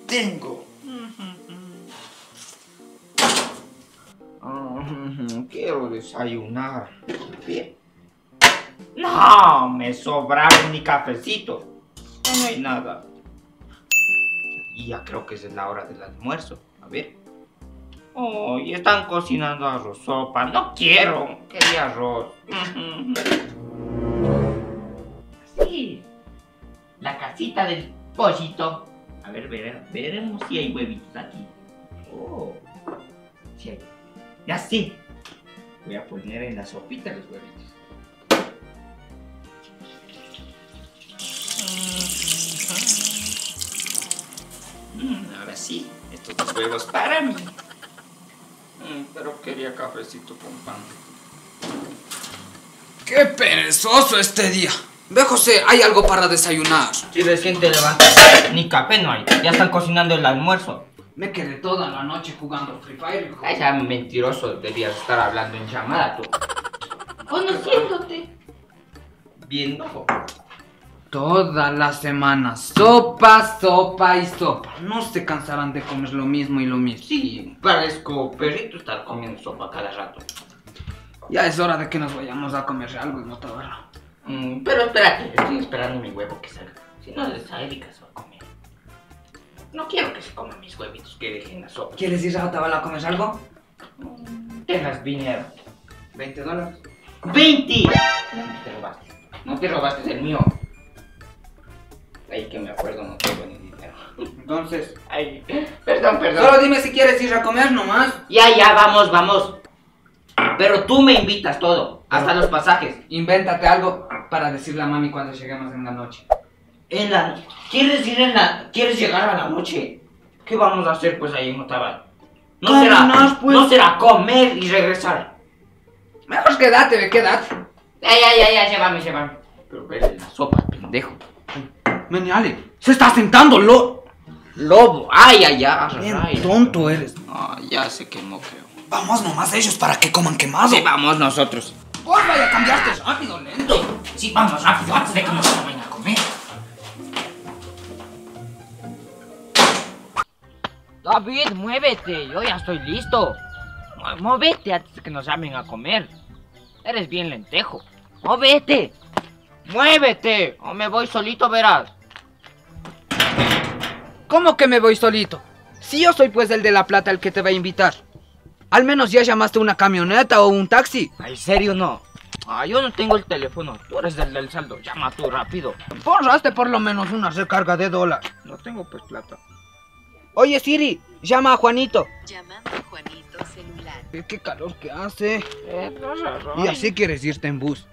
tengo. Quiero desayunar. Bien. No, me sobraron ni cafecito. No hay nada. Y ya creo que es la hora del almuerzo. A ver. Oh, y están cocinando arroz sopa. No quiero. Quería arroz. Sí. La casita del pollito. A ver, veremos si hay huevitos aquí. Oh. Sí hay. Ya sí. Voy a poner en la sopita los huevitos. Ahora sí, estos dos huevos para mí. Pero quería cafecito con pan. ¡Qué perezoso este día! Ve, José, hay algo para desayunar. Si recién te levantas, ni café no hay. Ya están cocinando el almuerzo. Me quedé toda la noche jugando Free Fire, hijo. Ay, ya mentiroso, debías estar hablando en llamada tú. Conociéndote. Viendo. Toda la semana, sopa, sopa y sopa. No se cansarán de comer lo mismo y lo mismo. Sí, parezco perrito estar comiendo sopa cada rato. Ya es hora de que nos vayamos a comer algo y no te agarro. Pero espérate, estoy esperando mi huevo que salga. Si no, a Erika se va a comer. No quiero que se coman mis huevitos que dejen la sopa. ¿Quieres ir a Tabala a comer algo? Tengas dinero. $20. ¡20! No te robaste. No te robaste el mío. Ay, que me acuerdo, no tengo ni dinero. Entonces, Ay, perdón. solo dime si quieres ir a comer nomás. Ya, vamos. Pero tú me invitas todo, hasta los pasajes. Invéntate algo para decirle a mami cuando lleguemos en la noche. ¿Quieres llegar a la noche? ¿Qué vamos a hacer pues ahí en Otavalo? No será comer y regresar. Mejor quédate, quédate. Ya, llévame. Pero ve la sopa, pendejo. Meniale, se está sentando Lobo, ay. Bien tonto eres. Ya se quemó, creo. Vamos nomás ellos para que coman quemado. Sí, vamos nosotros. Pues vaya a cambiarte rápido, lento. Sí, vamos rápido, antes de que nos vayan a comer. David, muévete, yo ya estoy listo. Móvete antes de que nos llamen a comer. Eres bien lentejo. Móvete. Muévete, o me voy solito, verás. ¿Cómo que me voy solito? Si yo soy pues el de la plata el que te va a invitar. Al menos ya llamaste una camioneta o un taxi. ¿En serio no? Yo no tengo el teléfono. Tú eres el del saldo. Llama tú rápido. Forraste por lo menos una recarga de $. No tengo pues plata. Oye Siri, llama a Juanito. Llamando a Juanito celular. Qué calor que hace. No, Y así quieres irte en bus.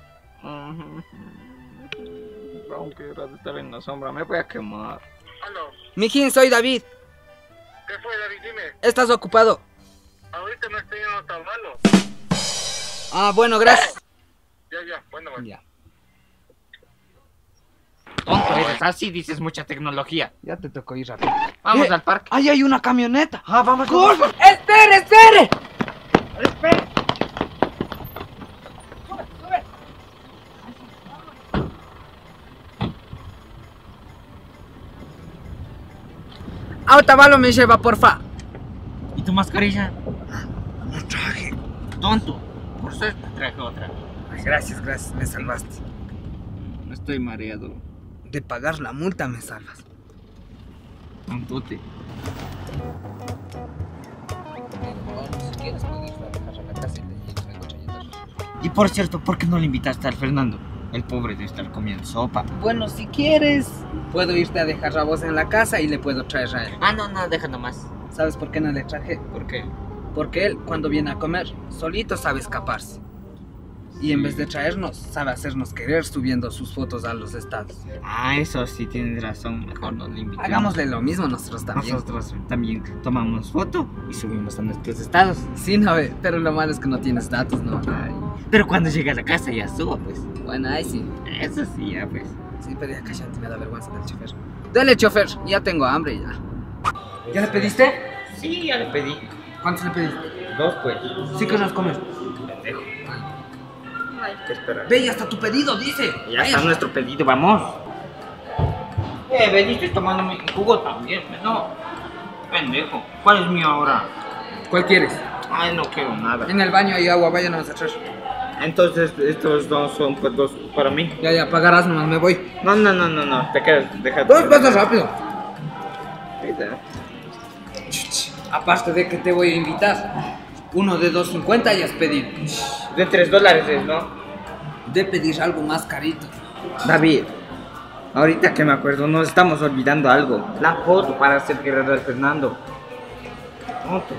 Aunque era de estar en la sombra, me voy a quemar. Aló, Mijín, soy David. ¿qué fue, David? Dime. ¿Estás ocupado? Ahorita me estoy en Otavalo. Bueno, gracias. Ya, bueno. Ya. Tonto eres, así dices mucha tecnología. Ya te tocó ir rápido. Vamos al parque. ¡Ahí hay una camioneta! Vamos. ¡Corre! ¡Espere! Espera. A Otavalo me lleva, porfa. ¿Y tu mascarilla? No traje. Tonto. Por suerte traje otra. Gracias, me salvaste. Estoy mareado. De pagar la multa me salvas. Tontote. Si quieres puedes dejar a la casa y le traigo chayitas. Y por cierto, ¿por qué no le invitaste al Fernando? El pobre de estar comiendo sopa. Bueno, si quieres, puedo irte a dejar a vos en la casa y le puedo traer a él. No, deja nomás. ¿Sabes por qué no le traje? ¿Por qué? Porque él, cuando viene a comer, solito sabe escaparse. Y en vez de traernos, sabe hacernos querer subiendo sus fotos a los estados. Eso sí, tienes razón. Mejor no le invitamos. Hagámosle lo mismo nosotros también. Nosotros también tomamos foto y subimos a nuestros estados. Sí, no, pero lo malo es que no tienes datos, ¿no? Pero cuando llegue a la casa ya subo, pues. Bueno, ahí sí. Eso sí, ya pues. Sí, pero ya cállate, me da vergüenza del chofer. Dale, chofer, ya tengo hambre ya. ¿Ya le pediste? Sí, ya le pedí. ¿Cuántos le pediste? 2 pues. Sí que nos comes. Pendejo. Hay que esperar. Ve, ya está tu pedido, dice. Ya está nuestro pedido, vamos. Veniste tomando mi jugo también, no. Pendejo. ¿Cuál es mío ahora? ¿Cuál quieres? Ay, no quiero nada. En el baño hay agua, vayan a traer. Entonces, estos dos son pues dos para mí. Ya, pagarás nomás, me voy. No, te quedas, déjate. Dos pasos rápido. Ahorita. Aparte de que te voy a invitar, uno de 2.50 ya has pedido. De $3 es, ¿no? De pedir algo más carito. David, ahorita que me acuerdo, nos estamos olvidando algo. La foto para hacer querer al Fernando. Foto.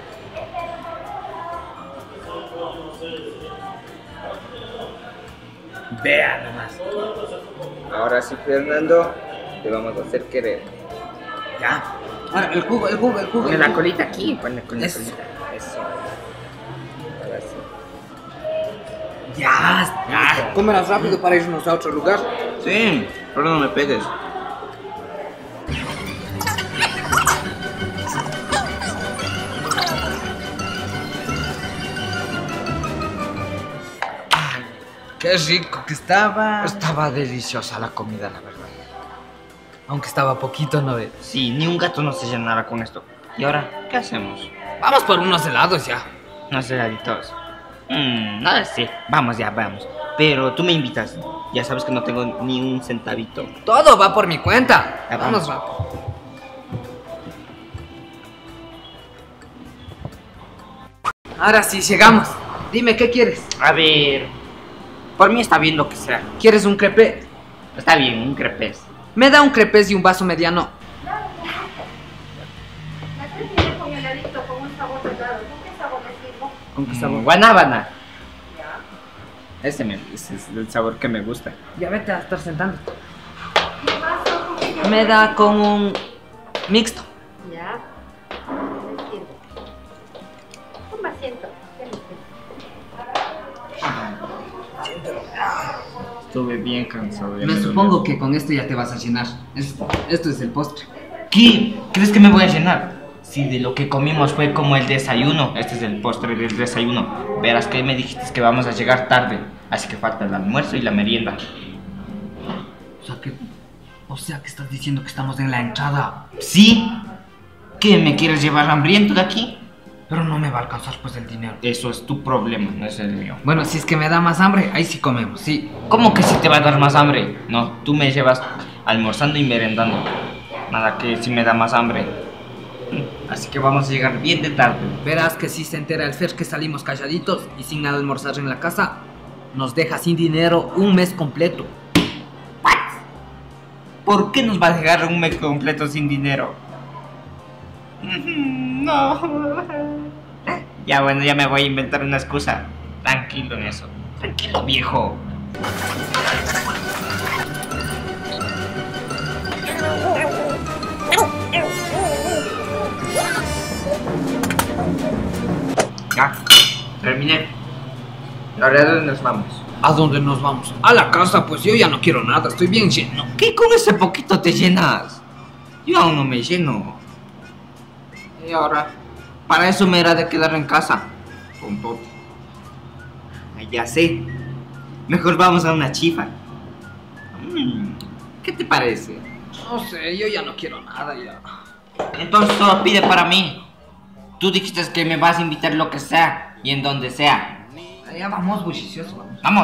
Vea nomás. Ahora sí, Fernando, te vamos a hacer querer. Ya. Ahora, el jugo. Pon la colita aquí, ponle con la Eso. colita. Eso. Ahora sí. Ya. Comerás rápido para irnos a otro lugar. Sí, pero no me pegues. Qué rico que estaba. Estaba deliciosa la comida, la verdad. Aunque estaba poquito, ¿no ves? Sí, ni un gato no se llenara con esto. ¿Y ahora qué hacemos? Vamos por unos helados ya. No sé, gatitos. No sé. Vamos ya, vamos. Pero tú me invitas. Ya sabes que no tengo ni un centavito. Todo va por mi cuenta. Ya, Vamos vamos. rápido. Ahora sí, llegamos. Dime, ¿qué quieres? A ver. Por mí está bien lo que sea. ¿Quieres un crepé? Está bien, un crepes. Me da un crepés y un vaso mediano. Con heladito, con un sabor helado. ¿Con qué sabor le sirvo? ¿Con qué sabor? Guanábana. Ese es el sabor que me gusta. Ya vete a estar sentando. ¿Qué vaso? ¿Con qué Me da con un mixto. Ya. Le sirvo. Un asiento. Estuve bien cansado. ya Me me supongo dolió. que con esto ya te vas a llenar. Esto es el postre. ¿Qué? ¿Crees que me voy a llenar? Si de lo que comimos fue como el desayuno. Este es el postre del desayuno. Verás que me dijiste que vamos a llegar tarde. Así que falta el almuerzo y la merienda. O sea que estás diciendo que estamos en la entrada. ¿Sí? ¿Qué? ¿Me quieres llevar hambriento de aquí? Pero no me va a alcanzar pues el dinero. Eso es tu problema, no es el mío. Bueno, si es que me da más hambre, ahí sí comemos, sí. ¿Cómo que si te va a dar más hambre? No, tú me llevas almorzando y merendando. Nada que si me da más hambre. Así que vamos a llegar bien de tarde. Verás que si se entera el Fer que salimos calladitos y sin nada almorzar en la casa, nos deja sin dinero un mes completo. ¿Por qué nos va a dejar un mes completo sin dinero? No. Ya bueno, ya me voy a inventar una excusa. Tranquilo en eso. Tranquilo, viejo. Ya, terminé. Ahora, ¿a dónde nos vamos? ¿A dónde nos vamos? A la casa, pues yo ya no quiero nada, estoy bien lleno. ¿Qué con ese poquito te llenas? Yo aún no me lleno. Y ahora, para eso me era de quedar en casa. Tontote. Ay, ya sé. Mejor vamos a una chifa. ¿Qué te parece? No sé, yo ya no quiero nada ya. Entonces solo pide para mí. Tú dijiste que me vas a invitar lo que sea y en donde sea. Ya vamos, bullicioso, vamos. Vamos.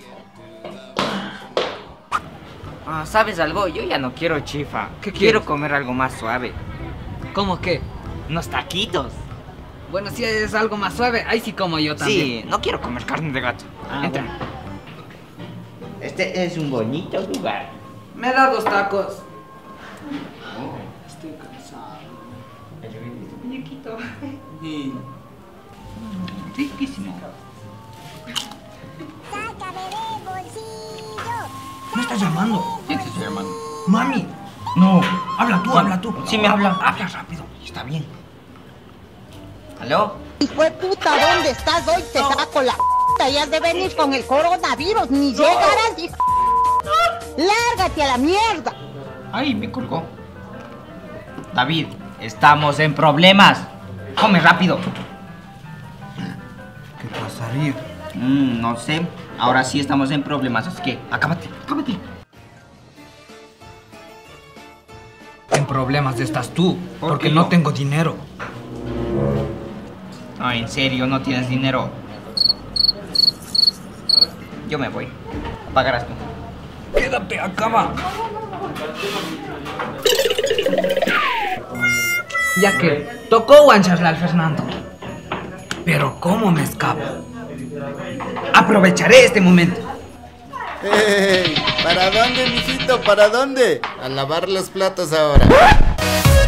¿Sabes algo? Yo ya no quiero chifa. ¿Qué Quiero quieres? comer algo más suave. ¿Cómo qué? Unos taquitos. Bueno, si es algo más suave, ahí sí como yo también. Sí, no quiero comer carne de gato. Entra. bueno. Este es un bonito lugar. Me da 2 tacos. Estoy cansado. Muñequito. Riquísimo. ¿Me estás llamando? ¿Quién te está llamando? Mami. No. Habla tú. Sí me habla. Habla rápido. Está bien. ¿Aló? Hijo de puta, ¿dónde estás? Hoy te saco la puta y has de venir con el coronavirus, ni llegarás, hijo. Lárgate a la mierda. Ay, me colgó. David, estamos en problemas. Come rápido. ¿Qué pasaría? No sé. Ahora sí estamos en problemas, así que acábate. problemas estás tú, ¿Por porque qué no yo? tengo dinero. Ah, ¿en serio no tienes dinero? Yo me voy. Pagarás tú. Quédate acá, va. Ya que tocó guancharle al Fernando. Pero ¿cómo me escapo? Aprovecharé este momento. ¡Ey! ¿Para dónde, mijito? ¿Para dónde? A lavar los platos ahora.